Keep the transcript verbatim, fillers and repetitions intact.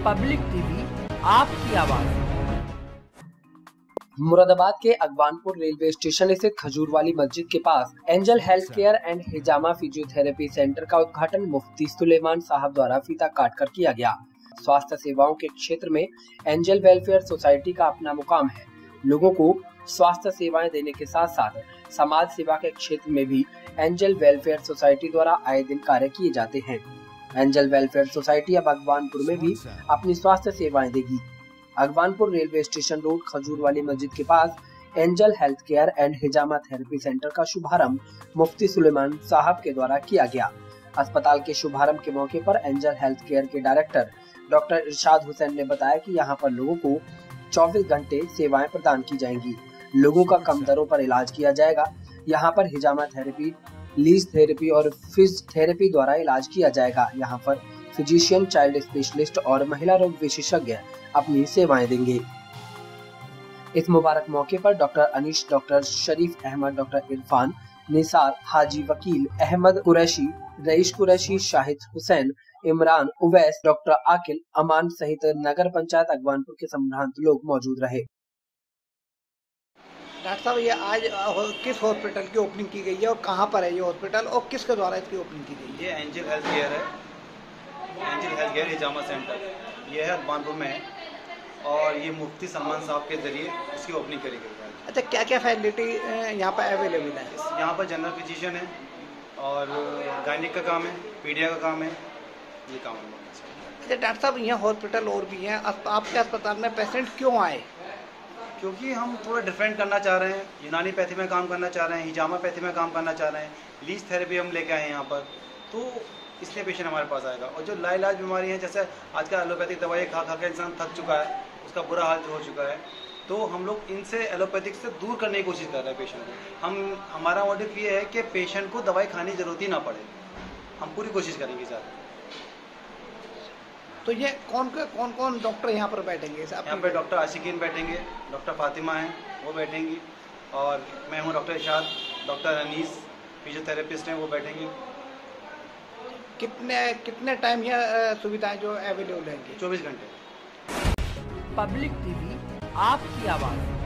Public TV, आपकी आवाज। मुरादाबाद के अगवानपुर रेलवे स्टेशन स्थित खजूरवाली मस्जिद के पास एंजल हेल्थ केयर एंड हिजामा फिजियोथेरेपी सेंटर का उद्घाटन मुफ्ती सुलेमान साहब द्वारा फीता काटकर किया गया। स्वास्थ्य सेवाओं के क्षेत्र में एंजल वेलफेयर सोसाइटी का अपना मुकाम है। लोगों को स्वास्थ्य सेवाएं देने के साथ साथ समाज सेवा के क्षेत्र में भी एंजल वेलफेयर सोसाइटी द्वारा आए दिन कार्य किए जाते हैं। एंजल वेलफेयर सोसाइटी अब अगवानपुर में भी अपनी स्वास्थ्य सेवाएं देगी। Agwanpur railway station road Khajurwali मस्जिद के पास एंजल हेल्थ केयर एंड हिजामा थेरेपी सेंटर का शुभारंभ मुफ्ती सुलेमान साहब के द्वारा किया गया। अस्पताल के शुभारंभ के मौके पर एंजल हेल्थ केयर के डायरेक्टर डॉक्टर इरशाद हुसैन ने बताया कि यहाँ पर लोगों को चौबीस घंटे सेवाएं प्रदान की जाएंगी। लोगों का कम दरों पर इलाज किया जाएगा। यहाँ पर हिजामा थेरेपी, लीज थेरेपी और फिज थेरेपी द्वारा इलाज किया जाएगा। यहाँ पर फिजिशियन, चाइल्ड स्पेशलिस्ट और महिला रोग विशेषज्ञ अपनी सेवाएं देंगे। इस मुबारक मौके पर doctor Anish, doctor Sharif Ahmad, doctor Irfan, Nisar, Haji Vakil, Ahmad Qureshi, Rais Qureshi, Shahid Hussain, Imran, Uwais, doctor Aqil, Aman सहित नगर पंचायत अगवानपुर के संभ्रांत लोग मौजूद रहे। डॉक्टर साहब, ये आज किस हॉस्पिटल की ओपनिंग की गई है और कहाँ पर है ये हॉस्पिटल और किसके द्वारा इसकी ओपनिंग की गई है? ये एंजल हेल्थ केयर है, एंजल हेल्थ केयर हिजामा सेंटर, ये है अगवानपुर में और ये मुफ्ती सलमान साहब के जरिए इसकी ओपनिंग करी गई है। अच्छा, क्या क्या फैसिलिटी यहाँ पर अवेलेबल है? यहाँ पर जनरल फिजिशियन है और गायनिक का काम है, पीडिया का काम है, ये काम है। अच्छा डॉक्टर साहब, यहाँ हॉस्पिटल और भी हैं, आपके अस्पताल में पेशेंट क्यों आए? क्योंकि हम थोड़ा डिफरेंट करना चाह रहे हैं, यूनानी पैथी में काम करना चाह रहे हैं, हिजामा पैथी में काम करना चाह रहे हैं, लीज थेरेपी हम लेके आए हैं यहाँ पर, तो इसलिए पेशेंट हमारे पास आएगा। और जो लाइलाज बीमारी है, जैसे आजकल एलोपैथिक दवाई खा खा के इंसान थक चुका है, उसका बुरा हाल हो चुका है, तो हम लोग इनसे एलोपैथिक से दूर करने की कोशिश कर रहे हैं पेशेंट को। हम हमारा मोटिव ये है कि पेशेंट को दवाई खाने की जरूरत ही ना पड़े, हम पूरी कोशिश करेंगे ज़्यादा। तो ये कौन कौन कौन डॉक्टर यहाँ पर बैठेंगे? यहाँ पे डॉक्टर आशिकीन बैठेंगे, डॉक्टर फातिमा हैं वो बैठेंगी, और मैं हूँ doctor Irshad, doctor Anees physiotherapist हैं वो बैठेंगे। कितने कितने टाइम यह सुविधाएं जो अवेलेबल रहेंगी? चौबीस घंटे। पब्लिक टीवी, आपकी आवाज़।